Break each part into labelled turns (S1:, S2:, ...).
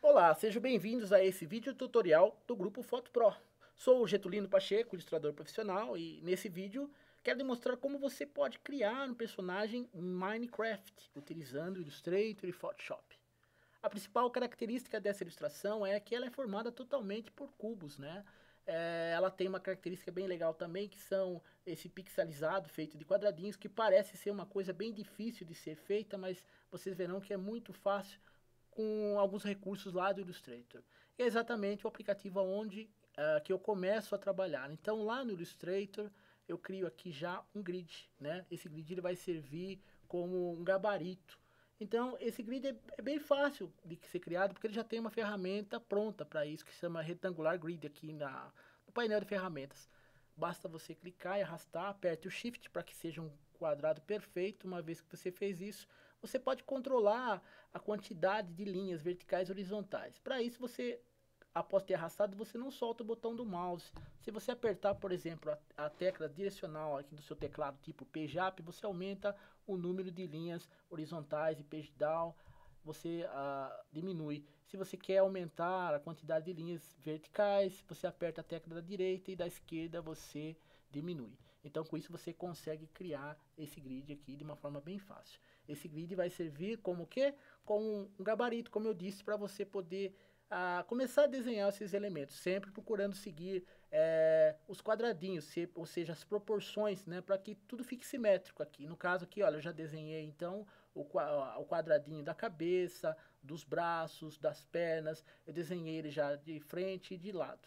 S1: Olá, sejam bem-vindos a esse vídeo tutorial do grupo Foto Pro. Sou o Getulino Pacheco, ilustrador profissional, e nesse vídeo quero demonstrar como você pode criar um personagem em Minecraft utilizando Illustrator e Photoshop. A principal característica dessa ilustração é que ela é formada totalmente por cubos, né? Ela tem uma característica bem legal também, que são esse pixelizado feito de quadradinhos, que parece ser uma coisa bem difícil de ser feita, mas vocês verão que é muito fácil com alguns recursos lá do Illustrator. E é exatamente o aplicativo onde que eu começo a trabalhar. Então lá no Illustrator eu crio aqui já um grid, né? Esse grid ele vai servir como um gabarito. Então esse grid é bem fácil de ser criado porque ele já tem uma ferramenta pronta para isso que se chama Rectangular Grid aqui no painel de ferramentas. Basta você clicar e arrastar, aperte o Shift para que seja um quadrado perfeito. Uma vez que você fez isso, você pode controlar a quantidade de linhas verticais e horizontais. Para isso, você, após ter arrastado, você não solta o botão do mouse. Se você apertar, por exemplo, a tecla direcional aqui do seu teclado, tipo Page Up, você aumenta o número de linhas horizontais e Page Down, você diminui. Se você quer aumentar a quantidade de linhas verticais, você aperta a tecla da direita e da esquerda você diminui. Então com isso você consegue criar esse grid aqui de uma forma bem fácil. Esse grid vai servir como o quê? Como um gabarito, como eu disse, para você poder começar a desenhar esses elementos, sempre procurando seguir os quadradinhos, ou seja, as proporções, né, para que tudo fique simétrico aqui. No caso aqui, olha, eu já desenhei então o quadradinho da cabeça, dos braços, das pernas, eu desenhei ele já de frente e de lado.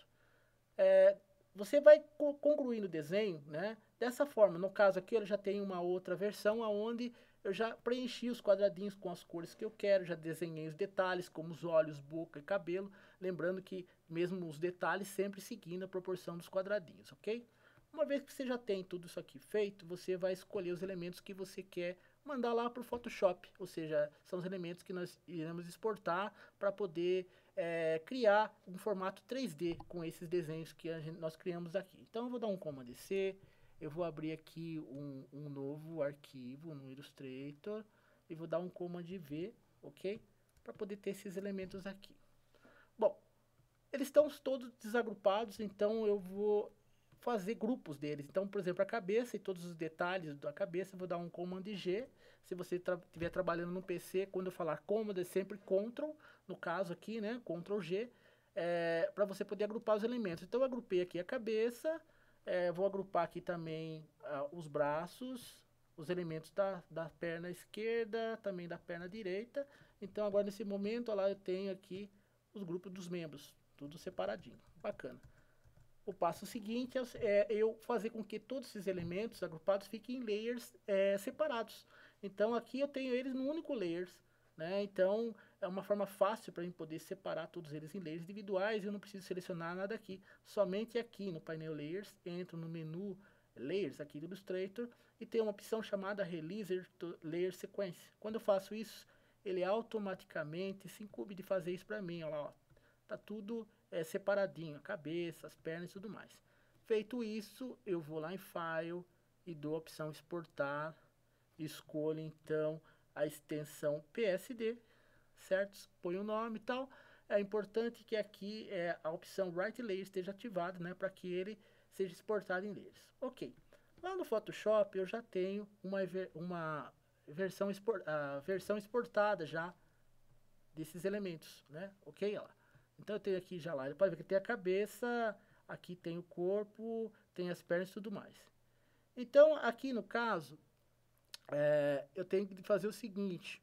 S1: Você vai concluindo o desenho, né? Dessa forma. No caso aqui, eu já tenho uma outra versão onde eu já preenchi os quadradinhos com as cores que eu quero, já desenhei os detalhes, como os olhos, boca e cabelo. Lembrando que mesmo os detalhes sempre seguindo a proporção dos quadradinhos, ok? Uma vez que você já tem tudo isso aqui feito, você vai escolher os elementos que você quer mandar lá para o Photoshop, ou seja, são os elementos que nós iremos exportar para poder criar um formato 3D com esses desenhos que nós criamos aqui. Então eu vou dar um Command C, eu vou abrir aqui um novo arquivo no Illustrator e vou dar um Command V, ok? Para poder ter esses elementos aqui. Bom, eles estão todos desagrupados, então eu vou fazer grupos deles. Então, por exemplo, a cabeça e todos os detalhes da cabeça, eu vou dar um Command G. Se você estiver trabalhando no PC, quando eu falar Command, é sempre Ctrl, no caso aqui, né, Ctrl G, para você poder agrupar os elementos. Então, eu agrupei aqui a cabeça, vou agrupar aqui também os braços, os elementos da perna esquerda, também da perna direita. Então, agora nesse momento, lá eu tenho aqui os grupos dos membros, tudo separadinho, bacana. O passo seguinte é eu fazer com que todos esses elementos agrupados fiquem em layers separados. Então aqui eu tenho eles num único layers, né? Então é uma forma fácil para mim poder separar todos eles em layers individuais. Eu não preciso selecionar nada aqui, somente aqui no painel Layers, entro no menu Layers aqui do Illustrator e tem uma opção chamada Release Layer Sequence. Quando eu faço isso, ele automaticamente se incumbe de fazer isso para mim, olha lá, ó. Tá tudo separadinho, a cabeça, as pernas e tudo mais. Feito isso, eu vou lá em File e dou a opção Exportar. Escolho então a extensão PSD, certo? Põe o nome e tal. É importante que aqui a opção Write Layer esteja ativada, né, para que ele seja exportado em layers. Ok. Lá no Photoshop eu já tenho uma versão exportada já desses elementos, né? Ok? Ó. Então eu tenho aqui já lá, ele pode ver que tem a cabeça, aqui tem o corpo, tem as pernas e tudo mais. Então aqui no caso, eu tenho que fazer o seguinte,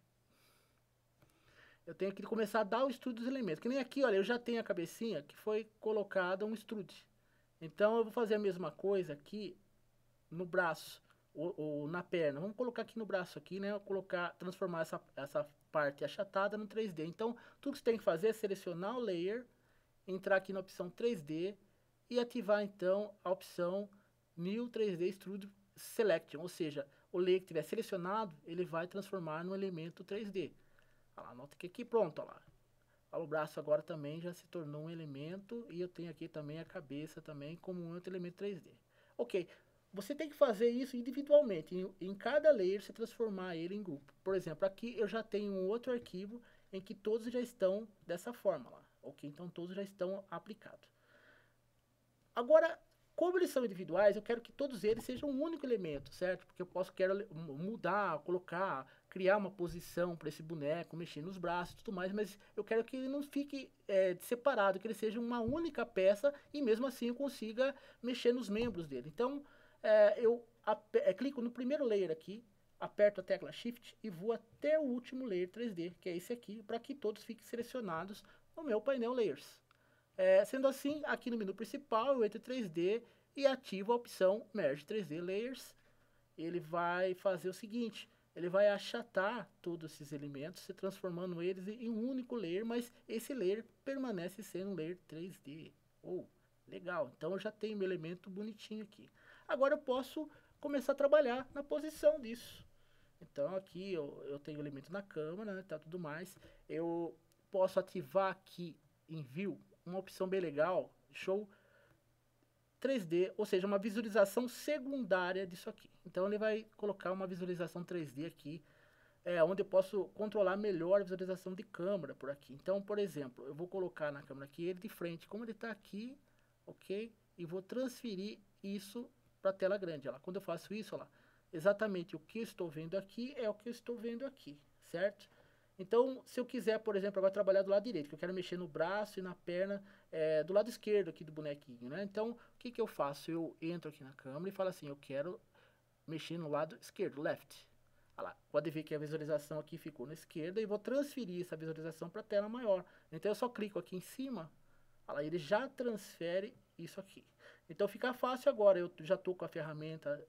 S1: eu tenho que começar a dar o estudo dos elementos, que nem aqui, olha, eu já tenho a cabecinha que foi colocada um extrude. Então eu vou fazer a mesma coisa aqui no braço ou na perna. Vamos colocar aqui no braço aqui, né? Transformar essa parte achatada no 3D. Então, tudo que você tem que fazer é selecionar o layer, entrar aqui na opção 3D e ativar então a opção New 3D Extrude Selection, ou seja, o layer que tiver selecionado, ele vai transformar no elemento 3D. Olha lá, nota que aqui pronto, olha lá. Olha, o braço agora também já se tornou um elemento e eu tenho aqui também a cabeça também como um outro elemento 3D. Ok, você tem que fazer isso individualmente, em cada layer você transformar ele em grupo. Por exemplo, aqui eu já tenho um outro arquivo em que todos já estão dessa forma lá, ok? Então todos já estão aplicados. Agora, como eles são individuais, eu quero que todos eles sejam um único elemento, certo? Porque quero mudar, colocar, criar uma posição para esse boneco, mexer nos braços e tudo mais, mas eu quero que ele não fique separado, que ele seja uma única peça e mesmo assim eu consiga mexer nos membros dele. Então, eu clico no primeiro layer aqui, aperto a tecla Shift e vou até o último layer 3D, que é esse aqui, para que todos fiquem selecionados no meu painel Layers. Sendo assim, aqui no menu principal, eu entro em 3D e ativo a opção Merge 3D Layers. Ele vai fazer o seguinte, ele vai achatar todos esses elementos, se transformando eles em um único layer, mas esse layer permanece sendo um layer 3D. Legal, então eu já tenho meu elemento bonitinho aqui. Agora eu posso começar a trabalhar na posição disso. Então aqui eu tenho o elemento na câmera, né, tá tudo mais. Eu posso ativar aqui em View uma opção bem legal, Show 3D, ou seja, uma visualização secundária disso aqui. Então ele vai colocar uma visualização 3D aqui, onde eu posso controlar melhor a visualização de câmera por aqui. Então, por exemplo, eu vou colocar na câmera aqui ele de frente, como ele está aqui, ok? E vou transferir isso para a tela grande. Ó lá. Quando eu faço isso, ó lá, exatamente o que eu estou vendo aqui é o que eu estou vendo aqui, certo? Então, se eu quiser, por exemplo, agora trabalhar do lado direito, que eu quero mexer no braço e na perna do lado esquerdo aqui do bonequinho, né? Então, o que que eu faço? Eu entro aqui na câmera e falo assim, eu quero mexer no lado esquerdo, left. Olha lá, pode ver que a visualização aqui ficou na esquerda e vou transferir essa visualização para a tela maior. Então, eu só clico aqui em cima, olha lá, ele já transfere isso aqui. Então, fica fácil agora, eu já estou com a ferramenta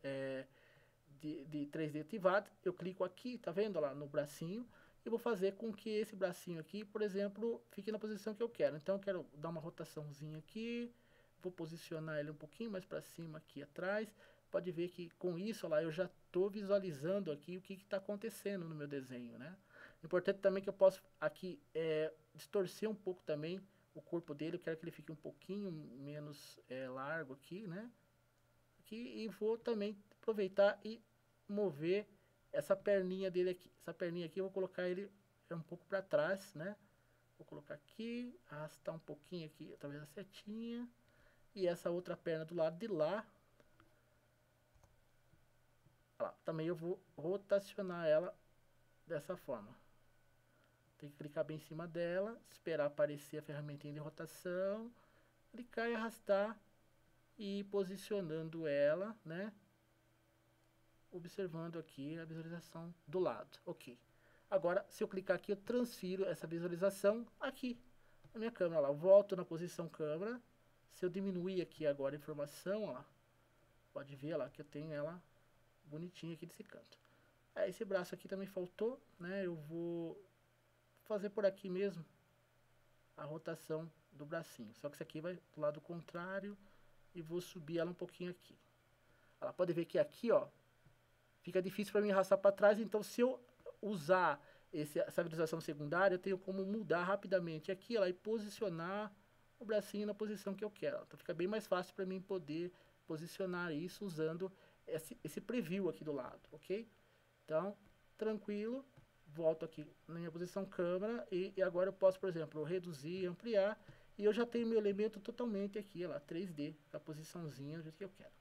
S1: de 3D ativada, eu clico aqui, tá vendo lá no bracinho, e vou fazer com que esse bracinho aqui, por exemplo, fique na posição que eu quero. Então, eu quero dar uma rotaçãozinha aqui, vou posicionar ele um pouquinho mais para cima aqui atrás. Pode ver que com isso, lá, eu já estou visualizando aqui o que está acontecendo no meu desenho, né? Importante também que eu posso aqui distorcer um pouco também o corpo dele. Eu quero que ele fique um pouquinho menos largo aqui, né? Aqui, e vou também aproveitar e mover essa perninha dele aqui. Essa perninha aqui eu vou colocar ele um pouco para trás, né? Vou colocar aqui, arrastar um pouquinho aqui, através da setinha. E essa outra perna do lado de lá. Olha lá, também eu vou rotacionar ela dessa forma. Tem que clicar bem em cima dela, esperar aparecer a ferramentinha de rotação, clicar e arrastar e ir posicionando ela, né? Observando aqui a visualização do lado, ok. Agora, se eu clicar aqui, eu transfiro essa visualização aqui na minha câmera. Lá, eu volto na posição câmera. Se eu diminuir aqui agora a informação, ó, pode ver lá que eu tenho ela bonitinha aqui desse canto. Esse braço aqui também faltou, né? Eu vou fazer por aqui mesmo a rotação do bracinho. Só que isso aqui vai do lado contrário e vou subir ela um pouquinho aqui. Ela pode ver que aqui, ó, fica difícil para mim arrastar para trás, então se eu usar essa visualização secundária, eu tenho como mudar rapidamente aqui ó, e posicionar o bracinho na posição que eu quero. Então fica bem mais fácil para mim poder posicionar isso usando esse preview aqui do lado, ok? Então, tranquilo, volto aqui na minha posição câmera e agora eu posso, por exemplo, reduzir, ampliar e eu já tenho meu elemento totalmente aqui, ó lá, 3D, a posiçãozinha do jeito que eu quero.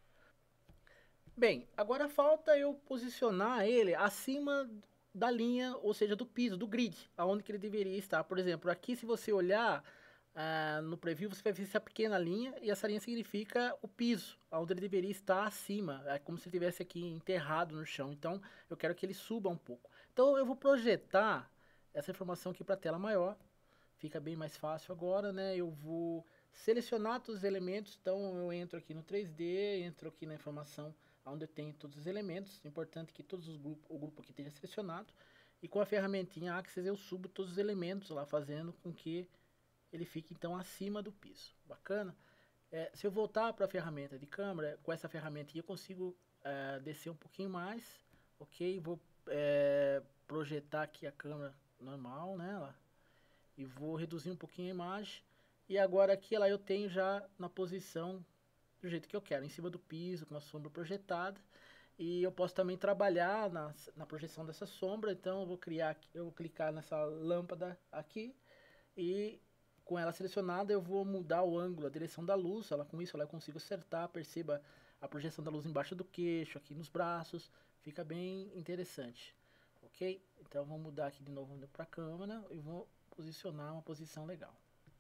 S1: Bem, agora falta eu posicionar ele acima da linha, ou seja, do piso, do grid, aonde que ele deveria estar. Por exemplo, aqui se você olhar no preview, você vai ver essa pequena linha, e essa linha significa o piso, onde ele deveria estar acima, é como se ele estivesse aqui enterrado no chão. Então, eu quero que ele suba um pouco. Então, eu vou projetar essa informação aqui para a tela maior, fica bem mais fácil agora, né? Eu vou selecionar todos os elementos, então eu entro aqui no 3D, entro aqui na informação onde eu tenho todos os elementos, importante que todos os grupos, o grupo aqui esteja selecionado, e com a ferramentinha Axis eu subo todos os elementos lá, fazendo com que ele fique então acima do piso. Bacana? Se eu voltar para a ferramenta de câmera, com essa ferramentinha eu consigo descer um pouquinho mais, ok? Vou projetar aqui a câmera normal, né? Lá, e vou reduzir um pouquinho a imagem, e agora aqui lá eu tenho já na posição do jeito que eu quero, em cima do piso, com a sombra projetada. E eu posso também trabalhar na projeção dessa sombra. Então eu vou criar, eu vou clicar nessa lâmpada aqui e com ela selecionada eu vou mudar o ângulo, a direção da luz. Com isso ela eu consigo acertar, perceba a projeção da luz embaixo do queixo, aqui nos braços, fica bem interessante, ok? Então vou mudar aqui de novo para a câmera e vou posicionar uma posição legal.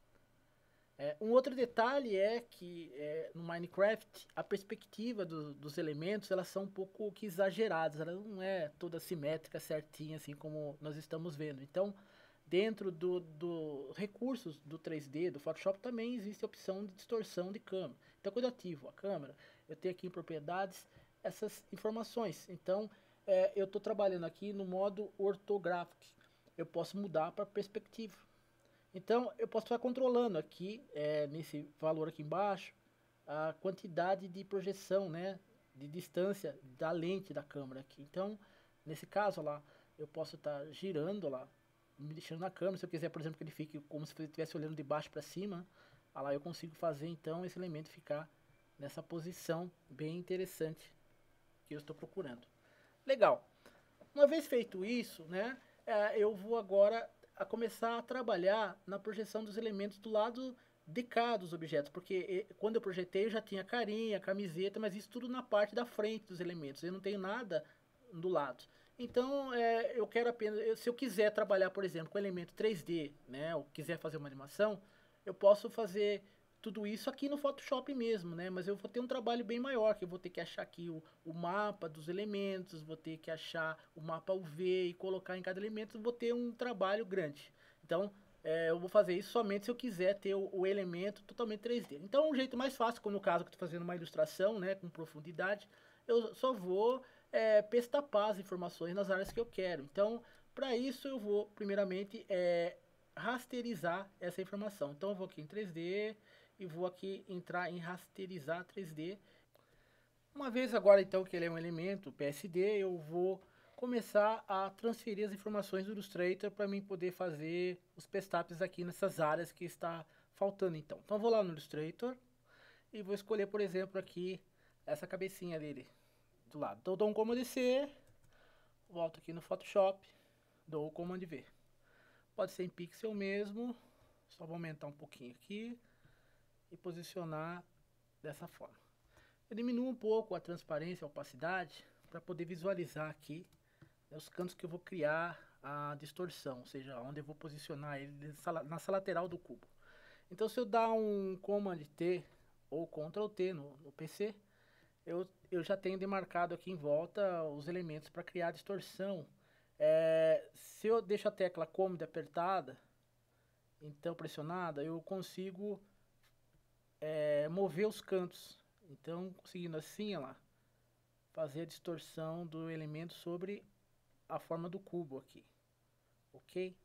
S1: Um outro detalhe é que no Minecraft a perspectiva dos elementos elas são um pouco que exageradas, ela não é toda simétrica, certinha, assim como nós estamos vendo. Então, dentro do recursos do 3D, do Photoshop, também existe a opção de distorção de câmera. Então, quando eu ativo a câmera, eu tenho aqui em propriedades essas informações. Então, eu estou trabalhando aqui no modo orthographic. Eu posso mudar para perspectiva. Então, eu posso estar controlando aqui, nesse valor aqui embaixo, a quantidade de projeção, né, de distância da lente da câmera aqui. Então, nesse caso lá, eu posso estar girando lá, me deixando na câmera. Se eu quiser, por exemplo, que ele fique como se eu estivesse olhando de baixo para cima, lá eu consigo fazer então esse elemento ficar nessa posição bem interessante que eu estou procurando. Legal. Uma vez feito isso, né, eu vou agora a começar a trabalhar na projeção dos elementos do lado de cá dos objetos, porque quando eu projetei eu já tinha carinha, camiseta, mas isso tudo na parte da frente dos elementos, eu não tenho nada do lado. Então eu quero apenas, se eu quiser trabalhar, por exemplo, com elemento 3D, né, ou quiser fazer uma animação, eu posso fazer tudo isso aqui no Photoshop mesmo, né? Mas eu vou ter um trabalho bem maior, que eu vou ter que achar aqui o mapa dos elementos, vou ter que achar o mapa UV e colocar em cada elemento, vou ter um trabalho grande. Então, eu vou fazer isso somente se eu quiser ter o elemento totalmente 3D. Então, um jeito mais fácil, como no caso que eu estou fazendo uma ilustração, né, com profundidade, eu só vou pestapar as informações nas áreas que eu quero. Então, para isso eu vou, primeiramente, rasterizar essa informação. Então, eu vou aqui em 3D e vou aqui entrar em rasterizar 3D. Uma vez agora então que ele é um elemento PSD, eu vou começar a transferir as informações do Illustrator para mim poder fazer os pestapes aqui nessas áreas que está faltando então. Então eu vou lá no Illustrator e vou escolher, por exemplo, aqui essa cabecinha dele do lado. Então eu dou um Command C, volto aqui no Photoshop, dou o Command V. Pode ser em pixel mesmo, só vou aumentar um pouquinho aqui e posicionar dessa forma. Eu diminuo um pouco a transparência, a opacidade, para poder visualizar aqui, né, os cantos que eu vou criar a distorção, ou seja, onde eu vou posicionar ele nessa lateral do cubo. Então, se eu dar um Command T ou Ctrl T no PC, eu já tenho demarcado aqui em volta os elementos para criar a distorção. Se eu deixo a tecla Command apertada, então pressionada, eu consigo mover os cantos. Então, conseguindo assim, ó lá, fazer a distorção do elemento sobre a forma do cubo aqui, ok?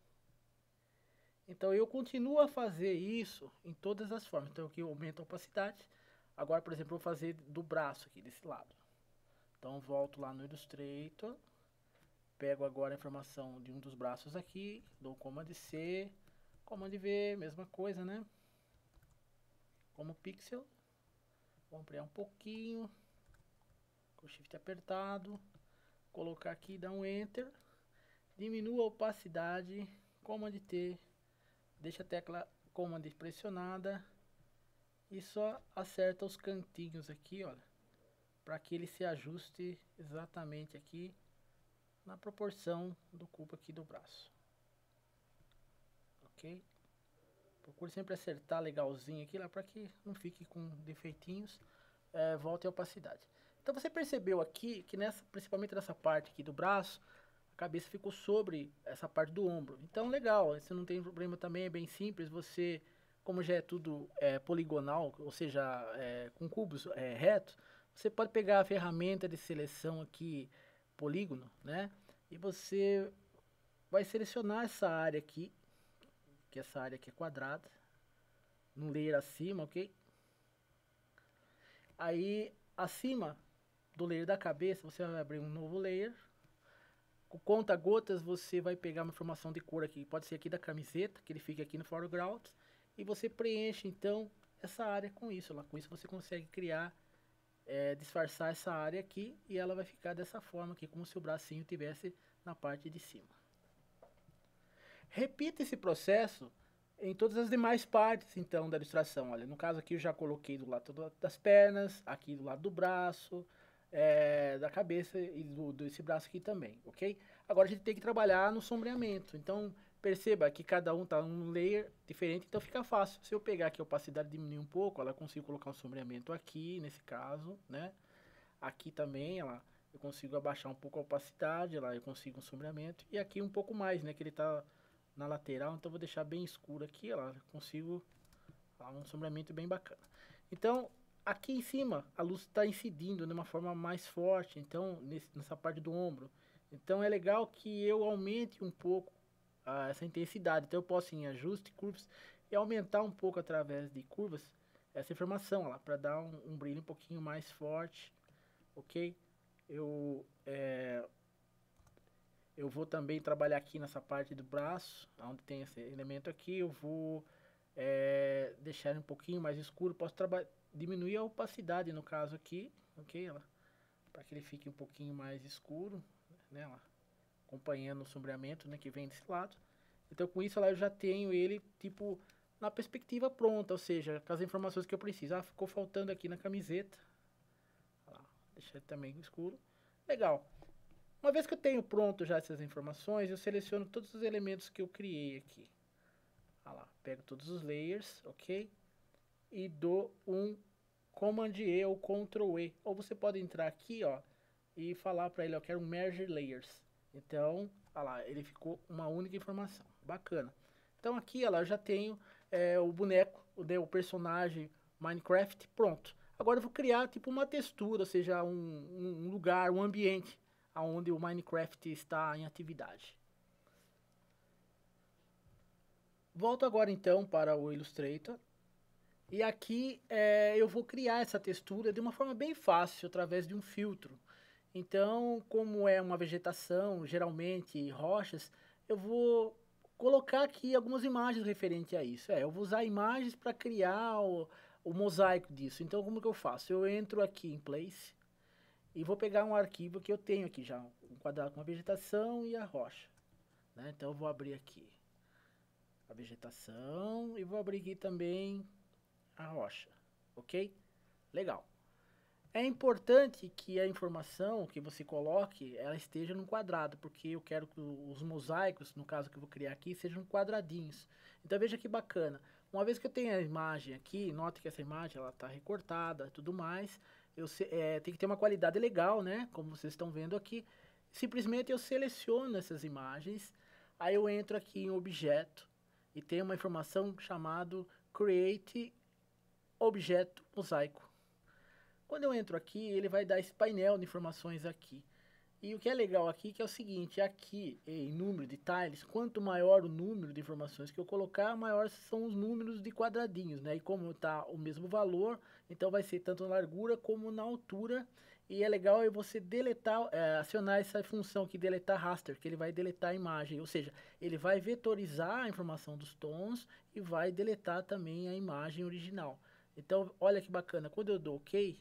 S1: Então, eu continuo a fazer isso em todas as formas. Então, aqui eu aumento a opacidade. Agora, por exemplo, eu vou fazer do braço aqui, desse lado. Então, volto lá no Illustrator, pego agora a informação de um dos braços aqui, dou Command C, Command V, mesma coisa, né? Como pixel. Vou ampliar um pouquinho, com o Shift apertado, colocar aqui, dar um Enter, diminua a opacidade, Command T, deixa a tecla Command pressionada e só acerta os cantinhos aqui, olha, para que ele se ajuste exatamente aqui na proporção do cubo aqui do braço, ok? Procure sempre acertar legalzinho aqui, lá para que não fique com defeitinhos. Volta a opacidade. Então você percebeu aqui que principalmente nessa parte aqui do braço, a cabeça ficou sobre essa parte do ombro. Então legal, você não tem problema também, é bem simples. Você, como já é tudo poligonal, ou seja, com cubos retos, você pode pegar a ferramenta de seleção aqui, polígono, né? E você vai selecionar essa área aqui, que essa área aqui é quadrada, no layer acima, ok? Aí, acima do layer da cabeça, você vai abrir um novo layer. Com conta-gotas, você vai pegar uma informação de cor aqui. Pode ser aqui da camiseta, que ele fica aqui no foreground. E você preenche, então, essa área com isso. Lá. Com isso, você consegue criar disfarçar essa área aqui e ela vai ficar dessa forma aqui, como se o bracinho tivesse na parte de cima. Repita esse processo em todas as demais partes, então, da ilustração. Olha, no caso aqui eu já coloquei do lado das pernas, aqui do lado do braço, da cabeça e desse braço aqui também, ok? Agora a gente tem que trabalhar no sombreamento. Então, perceba que cada um tá num layer diferente, então fica fácil. Se eu pegar aqui a opacidade e diminuir um pouco, ela consigo colocar um sombreamento aqui, nesse caso, né? Aqui também, eu consigo abaixar um pouco a opacidade, eu consigo um sombreamento. E aqui um pouco mais, né? Que ele tá na lateral, então eu vou deixar bem escuro aqui, eu consigo um sombreamento bem bacana. Então, aqui em cima, a luz está incidindo de uma forma mais forte, então, nessa parte do ombro. Então, é legal que eu aumente um pouco essa intensidade. Então, eu posso ir em ajuste, curvas, e aumentar um pouco através de curvas essa informação, para dar um brilho um pouquinho mais forte, ok? Eu vou também trabalhar aqui nessa parte do braço, onde tem esse elemento aqui, eu vou deixar ele um pouquinho mais escuro, posso diminuir a opacidade no caso aqui, ok? Para que ele fique um pouquinho mais escuro, né? Acompanhando o sombreamento, né, que vem desse lado. Então com isso eu já tenho ele tipo na perspectiva pronta, ou seja, com as informações que eu preciso. Ficou faltando aqui na camiseta, deixar ele também escuro, legal. Uma vez que eu tenho pronto já essas informações, eu seleciono todos os elementos que eu criei aqui. Pego todos os layers, ok? E dou um Command E ou Ctrl E. Ou você pode entrar aqui, e falar para ele, eu quero Merge Layers. Então, ele ficou uma única informação. Bacana. Então aqui, eu já tenho o boneco, o personagem Minecraft pronto. Agora eu vou criar tipo uma textura, ou seja, um lugar, um ambiente onde o Minecraft está em atividade. Volto agora então para o Illustrator. E aqui eu vou criar essa textura de uma forma bem fácil, através de um filtro. Então, como é uma vegetação, geralmente rochas, eu vou colocar aqui algumas imagens referentes a isso. Eu vou usar imagens para criar o mosaico disso. Então, como que eu faço? Eu entro aqui em Place e vou pegar um arquivo que eu tenho aqui já, um quadrado com a vegetação e a rocha, né? Então eu vou abrir aqui a vegetação e vou abrir aqui também a rocha, ok? Legal. É importante que a informação que você coloque, ela esteja num quadrado, porque eu quero que os mosaicos, no caso que eu vou criar aqui, sejam quadradinhos. Então veja que bacana. Uma vez que eu tenho a imagem aqui, note que essa imagem ela está recortada e tudo mais, tem que ter uma qualidade legal, né? Como vocês estão vendo aqui. Simplesmente eu seleciono essas imagens, aí eu entro aqui em objeto e tem uma informação chamada Create Objeto Mosaico. Quando eu entro aqui, ele vai dar esse painel de informações aqui. E o que é legal aqui que é o seguinte, aqui em número de tiles, quanto maior o número de informações que eu colocar, maior são os números de quadradinhos, né? E como está o mesmo valor, então vai ser tanto na largura como na altura. E é legal você deletar, acionar essa função aqui, deletar raster, que ele vai deletar a imagem. Ou seja, ele vai vetorizar a informação dos tons e vai deletar também a imagem original. Então, olha que bacana, quando eu dou OK,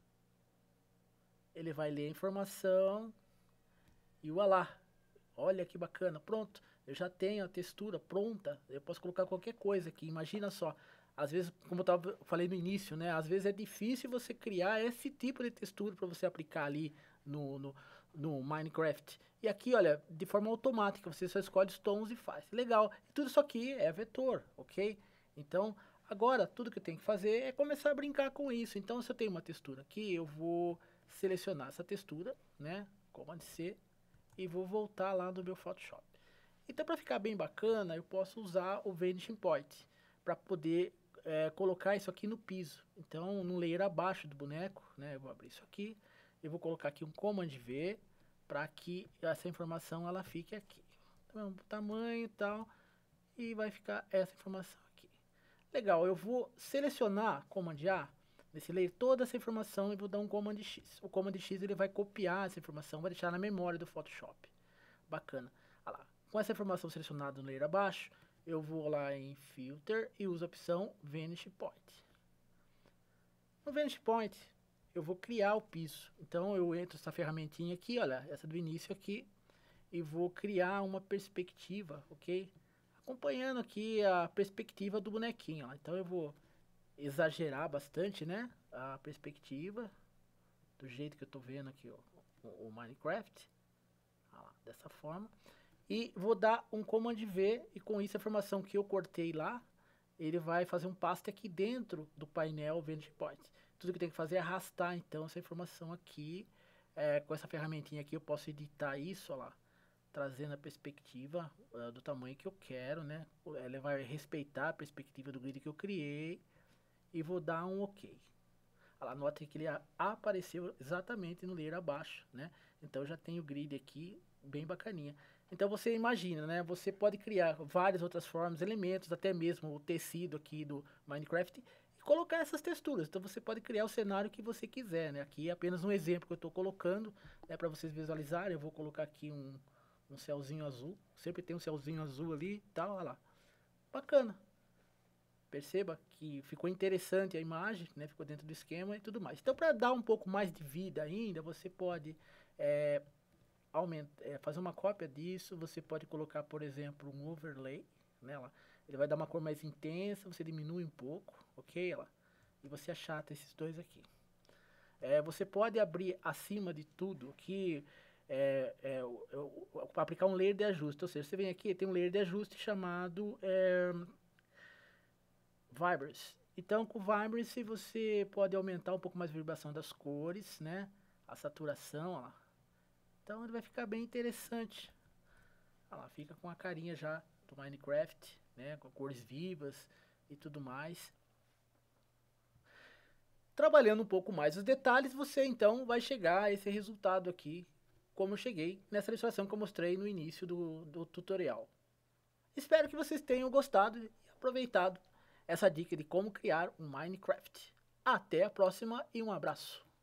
S1: ele vai ler a informação e olha que bacana, pronto, eu já tenho a textura pronta, eu posso colocar qualquer coisa aqui, imagina só, às vezes, como eu falei no início, né, às vezes é difícil você criar esse tipo de textura para você aplicar ali no Minecraft, e aqui, olha, de forma automática, você só escolhe os tons e faz, legal, tudo isso aqui é vetor, ok? Então, agora, tudo que eu tenho que fazer é começar a brincar com isso, então se eu tenho uma textura aqui, eu vou selecionar essa textura, né, Command C, e vou voltar lá no meu Photoshop. Então, para ficar bem bacana, eu posso usar o Vanishing Point para poder colocar isso aqui no piso. Então, no layer abaixo do boneco, né, eu vou abrir isso aqui e vou colocar aqui um Command V para que essa informação ela fique aqui. Então, tamanho e tal, e vai ficar essa informação aqui. Legal, eu vou selecionar Command A nesse layer toda essa informação e vou dar um Command X. O Command X ele vai copiar essa informação, vai deixar na memória do Photoshop. Bacana. Olha lá. Com essa informação selecionada no layer abaixo, eu vou lá em Filter e uso a opção Vanishing Point. No Vanishing Point, eu vou criar o piso. Então eu entro nessa ferramentinha aqui, olha, essa do início aqui, e vou criar uma perspectiva, ok? Acompanhando aqui a perspectiva do bonequinho, ó. Então eu vou exagerar bastante, né, a perspectiva, do jeito que eu tô vendo aqui, ó, o Minecraft, ó, dessa forma. E vou dar um Command V, e com isso a informação que eu cortei lá, ele vai fazer um paste aqui dentro do painel Vantage Point. Tudo que tem que fazer é arrastar então essa informação aqui, com essa ferramentinha aqui eu posso editar isso, ó lá, trazendo a perspectiva do tamanho que eu quero, né? Ele vai respeitar a perspectiva do grid que eu criei, e vou dar um OK. Olha lá, nota que ele apareceu exatamente no layer abaixo, né? Então eu já tenho o grid aqui bem bacaninha. Então você imagina, né? Você pode criar várias outras formas, elementos, até mesmo o tecido aqui do Minecraft, e colocar essas texturas. Então você pode criar o cenário que você quiser, né? Aqui é apenas um exemplo que eu estou colocando, né, para vocês visualizarem. Eu vou colocar aqui um céuzinho azul. Sempre tem um céuzinho azul ali e tal, olha lá. Bacana. Perceba que ficou interessante a imagem, né? Ficou dentro do esquema e tudo mais. Então, para dar um pouco mais de vida ainda, você pode fazer uma cópia disso. Você pode colocar, por exemplo, um overlay, né? Ele vai dar uma cor mais intensa, você diminui um pouco, ok? E você achata esses dois aqui. Você pode abrir acima de tudo que aplicar um layer de ajuste. Ou seja, você vem aqui, tem um layer de ajuste chamado Vibrance. Então, com Vibrance você pode aumentar um pouco mais a vibração das cores, né? A saturação, ó lá. Então ele vai ficar bem interessante. Olha lá, fica com a carinha já do Minecraft, né? Com cores vivas e tudo mais. Trabalhando um pouco mais os detalhes, você então vai chegar a esse resultado aqui, como eu cheguei nessa ilustração que eu mostrei no início do tutorial. Espero que vocês tenham gostado e aproveitado essa dica de como criar um Minecraft. Até a próxima e um abraço.